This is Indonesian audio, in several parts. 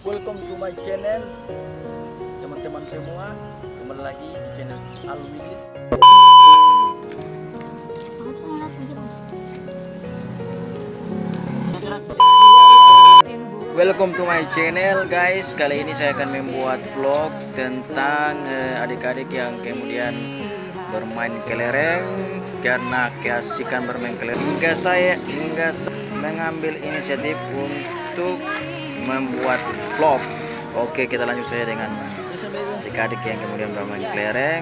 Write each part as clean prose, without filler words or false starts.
Welcome to my channel, teman-teman semua. Kembali lagi di channel Alwilis. Welcome to my channel guys. Kali ini saya akan membuat vlog tentang adik-adik yang kemudian bermain kelereng. Karena keasikan bermain kelereng, hingga saya mengambil inisiatif untuk membuat vlog. Oke, kita lanjut saja dengan adik-adik yang kemudian bermain kelereng.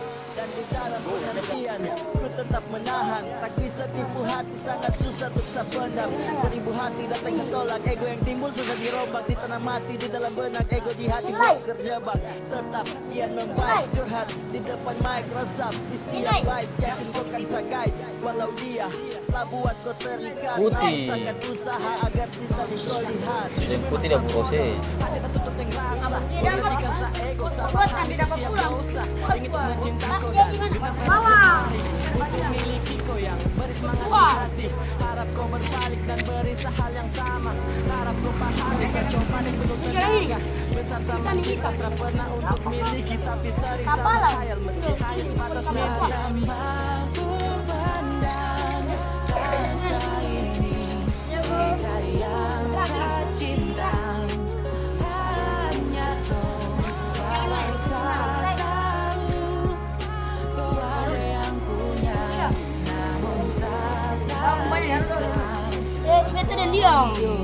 Tetap menahan, tak bisa tipu hati, sangat susah untuk sependam. Beribu hati datang setolak, ego yang timbul susah dirombak. Di tanah mati, di dalam benak, ego di hati belum terjebak. Tetap kian membaik, curhat di depan mic, resap di setiap baik. Yakin kau kan sagai, walau dia telah buat kau terikat. Sangat usaha agar cinta di kau lihat. Putih dah proses. Hanya tutup yang rasa, jika sa ego sama habis setiap dosa. Ingin mencinta kau dan kenapa untuk miliki kau yang beri semangat di hati. Harap kau berbalik dan beri sehal yang sama. Harap kau pahami coba dan penuh tenaga. Besar sama kita tak pernah untuk miliki, tapi sering sama khayal meski hanya sebatas mimpi. Mampu pandang rasa ini, kita yang saya cinta. Hanya kau walau saya tahu kau ada yang punya, namun saya tak bisa. Kita dan dia.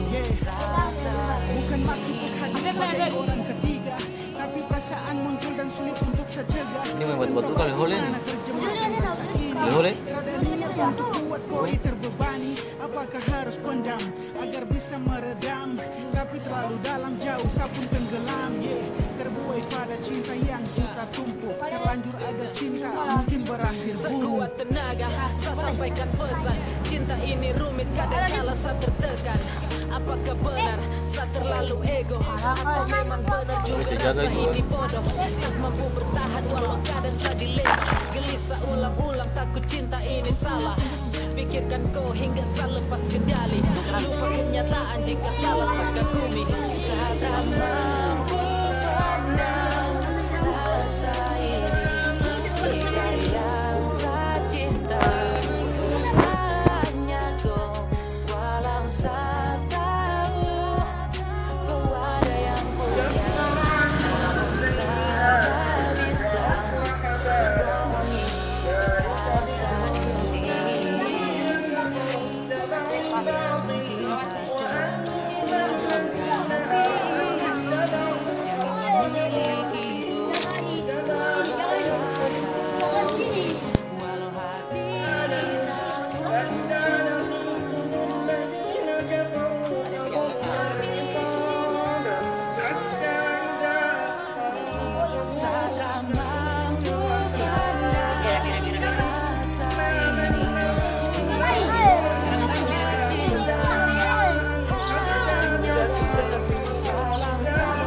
Bukan maksud sebagai orang ketiga, tapi perasaan muncul dan sulit untuk secegah. Ini membuat betul kali holen. Holen. Untuk buat koi terbebani, apakah harus pendam agar bisa meredam? Tapi terlalu dalam, jauh sapun tenggelam. Terbuai pada cinta yang suka tumpuk, terlanjur agar cinta mungkin berakhir buruk. Sekuat tenaga, saya sampaikan pesan. Cinta ini rumit, kadang kala saya tertekan. Apakah benar saya terlalu ego, atau memang benar juga rasa ini bodoh? Tak mampu bertahan walau kadang saya dilema. Gelisah ulang-ulang, takut cinta ini salah. Pikirkan kau hingga saya lepas kendali. Lupa kenyataan jika salah saya kagumi. Saya tak mampu pandang rasa ini, jika yang saya cinta hanya kau. Walau saya tahu kau ada yang punya, namun saya tak bisa bohongi rasa ini. Walau hati saya mampu pandang rasa ini, cinta hanya walau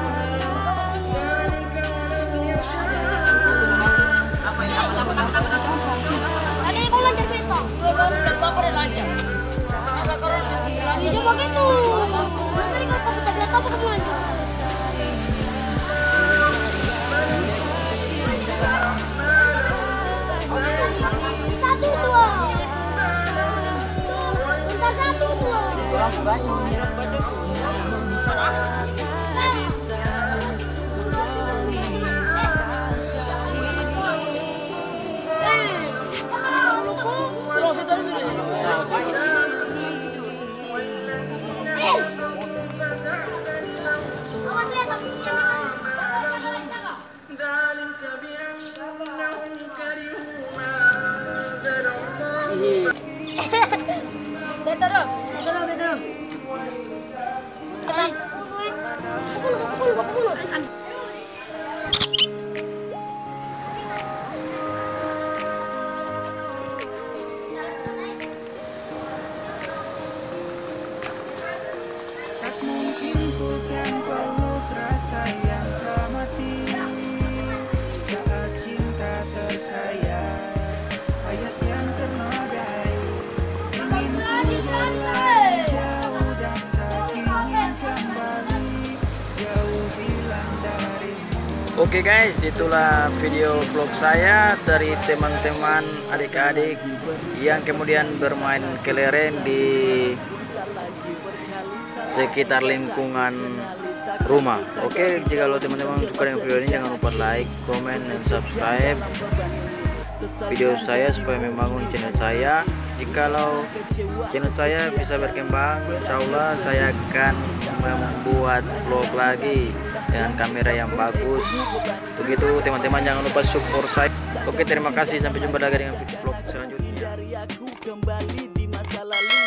Ada yang mau lancar kereta. Dan bapak udah lancar. Video begitu. Tadi kalau kamu tak bilang apa kamu lancar. Satu dua. Bentar satu dua. Betul. Pukul. tak mungkin ku kan peluk rasa yang telah mati saat cinta tersayang, ayat yang ternodai. Ingin ku berlari jauh dan tak ingin kembali jauh. Oke guys, itulah video vlog saya dari teman-teman adik-adik yang kemudian bermain kelereng di sekitar lingkungan rumah. Oke, jika lo teman-teman suka dengan video ini, jangan lupa like, komen, dan subscribe video saya supaya membangun channel saya. Jikalau channel saya bisa berkembang, insya Allah saya akan membuat vlog lagi dengan kamera yang bagus. Begitu teman-teman, jangan lupa support saya. Oke, terima kasih, sampai jumpa lagi dengan video vlog selanjutnya.